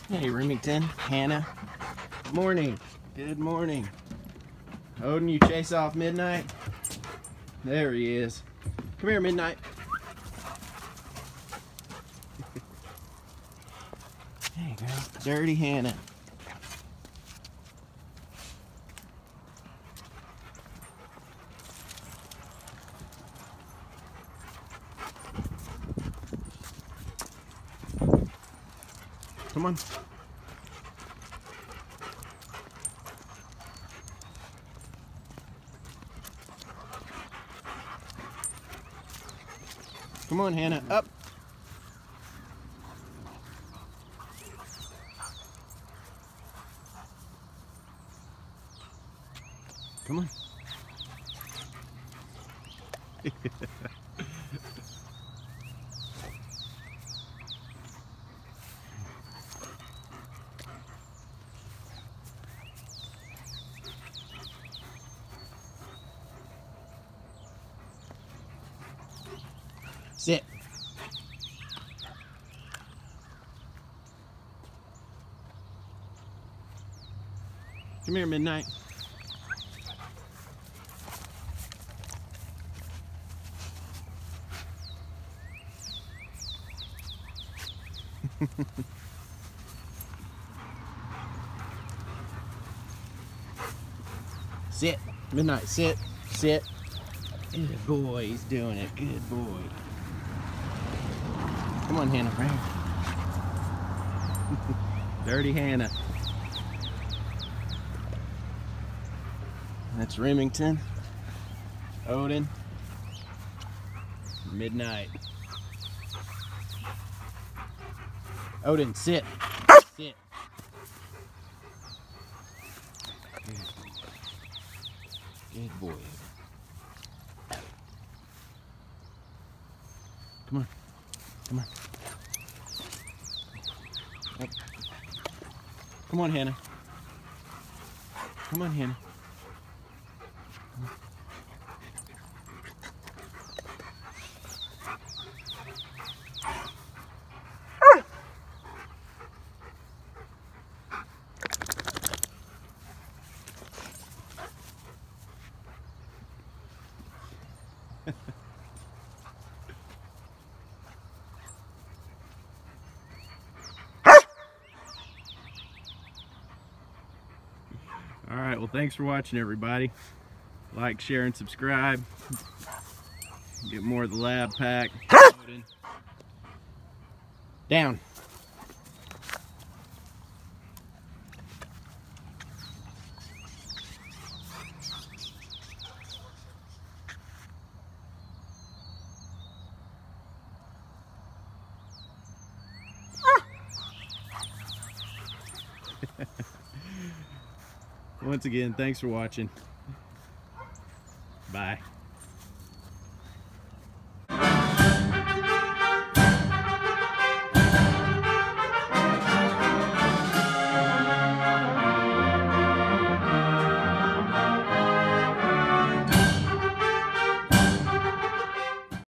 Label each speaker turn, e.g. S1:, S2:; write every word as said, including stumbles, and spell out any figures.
S1: Hey, Remington, Hannah. Good morning. Good morning. Odin, you chase off Midnight? There he is. Come here, Midnight. There you go. Dirty Hannah. Come on. Come on, Hannah. Up. Come on. Sit. Come here, Midnight. Sit. Midnight, sit. Sit. Good boy. He's doing it. Good boy. Come on, Hannah. Right here. Dirty Hannah. That's Remington, Odin, Midnight. Odin, sit. Sit. Good, Good boy. Come on. Come on. Up. Come on, Hannah. Come on, Hannah. All right, well, thanks for watching, everybody. Like, share, and subscribe. Get more of the lab pack. Down. Once again, thanks for watching. Bye.